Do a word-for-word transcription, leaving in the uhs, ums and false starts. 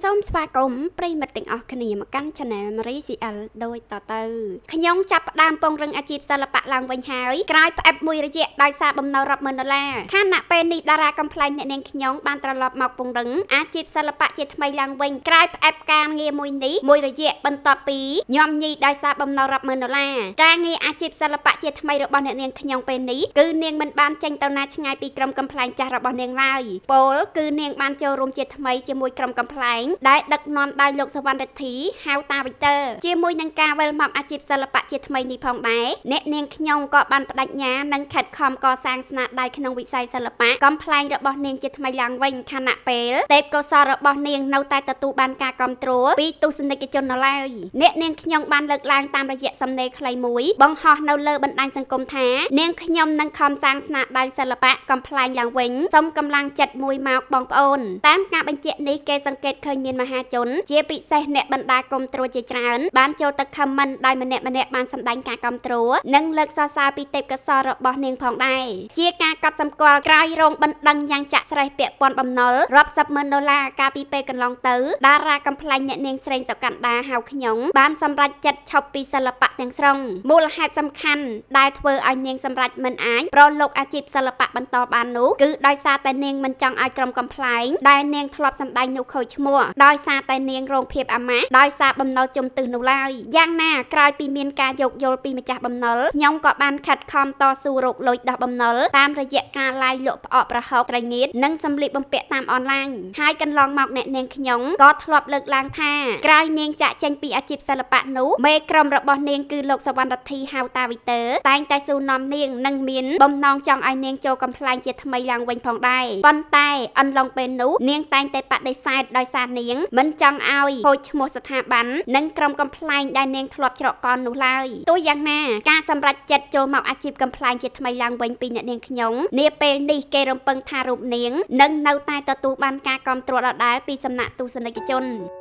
សូមស្វាគមន៍ប្រិយមិត្តទាំងអស់គ្នាមកកាន់ Channel Marie ស៊ី អិល ដោយតទៅខ្ញុំចាប់ផ្ដើមពង្រឹងអាជីពសិល្បៈឡើងវិញហើយក្រោយផ្អែបមួយរយៈដោយសារបំណុលរាប់ម៉ឺនដុល្លារខណៈពេលនេះតារាកំ pl ែងអ្នកនាងខ្ញុំបានត្រឡប់មកពង្រឹងអាជីពសិល្បៈជាថ្មីឡើងវិញក្រោយផ្អែបការងារមួយនេះមួយរយៈបន្ទាប់ពីញោមញីដោយសារបំណុលរាប់ម៉ឺនដុល្លារការងារអាជីពសិល្បៈជាថ្មីរបស់អ្នកនាងខ្ញុំពេលនេះគឺនាងមិនបានចេញទៅណាឆ្ងាយពីក្រុមកំ pl ែងចាស់របស់នាងឡើយពលគឺនាងបានចូលរួមជាថ្មីជាមួយក្រុមកំ pl ែងដែលដឹកនាំដោយលោកសវណ្ណរិទ្ធីហៅតាវិទ័រជាមួយនឹងការវិលមកអាជីពសិល្បៈជាថ្មីនេះផងដែរអ្នកនាងខ្ញុំក៏បានបដិញ្ញានឹងខិតខំកសាងស្នាដៃក្នុងវិស័យសិល្បៈកំ pl ែងរបស់នាងជាថ្មីឡើងវិញខណៈពេលទេពកោសល្យរបស់នាងនៅតែទទួលបានការគាំទ្រពីទស្សនិកជននៅឡើយអ្នកនាងខ្ញុំបានលើកឡើងតាមរយៈសំណេរខ្លីមួយបង្ហោះនៅលើបណ្ដាញសង្គមថានាងខ្ញុំនឹងខំសាងស្នាដៃសិល្បៈកំ pl ែងឡើងវិញសូមកម្លាំងចិត្តមួយមកបងប្អូនតាមការបញ្ជាក់នេះគេសង្កេតឃើញមានមហាជនជាពិសេសអ្នកបណ្ដាគាំទ្រជាច្រើនបានចូលទៅខមមិនដោយម្នាក់ម្នាក់បានសម្ដែងការគាំទ្រនិងលើកសរសើរពីទេពកោសល្យរបស់នាងផងដែរជាការកត់សម្គាល់ក្រោយរងបណ្ដឹងយ៉ាងចាក់ស្រេះពាក់ព័ន្ធបំណុលរាប់សិបម៉ឺនដុល្លារកាលពីពេលកន្លងទៅតារាកំ pl ែងអ្នកនាងស្រីសុកណ្ដាហៅខ្ញុំបានសម្រេចចិត្តឈប់ពីសិល្បៈទាំងស្រុងមូលហេតុសំខាន់ដែលធ្វើឲ្យនាងសម្រេចមិនអាចប្រឡូកអាជីពសិល្បៈបន្តបាននោះគឺដោយសារតែនាងមិនចង់ឲ្យក្រុមកំ pl ែងដែលនាងធ្លាប់សម្ដែងនោះខូចឈ្មោះដោយសារតែនាងរងភាពអាម៉ាស់ដោយសារបំណុលជំទឹះនោះឡើយយ៉ាងណាក្រោយពីមានការយោគយល់ពីម្ចាស់បំណុលខ្ញុំក៏បានខិតខំតស៊ូរកលុយដោះបំណុលតាមរយៈការ live លក់ផ្អកប្រហុកត្រីងៀតនិងសម្លៀកបំពាក់តាមអនឡាញហើយកន្លងមកអ្នកនាងខ្ញុំក៏ធ្លាប់លើកឡើងថាក្រោយនាងចាក់ចេញពីអាជីពសិល្បៈនោះមេក្រុមរបស់នាងគឺលោកសវណ្ណរិទ្ធីហៅតាវិទ័រតែងតែសួរនាំនាងនិងមានបំណងចង់ឲ្យនាងចូលកំ pl ែងជាថ្មីឡើងវិញផងដែរប៉ុន្តែអន្លងពេលនោះនាងតែងតែបដិសេធដោយសារនាងមិនចង់ឲ្យខូចឈ្មោះស្ថាប័ននិងក្រុមកំ pl ែងដែលនាងធ្លាប់ច្រកកននោះឡើយទោះយ៉ាងណាការសម្រេចចិត្តចូលមកអាជីពកំ pl ែងជាថ្មីឡើងវិញពីអ្នកនាងខ្ញុំនាពេលនេះគេរំពឹងថារូបនាងនឹងនៅតែទទួលបានការគាំទ្រដដែលពីសំណាក់ទស្សនិកជន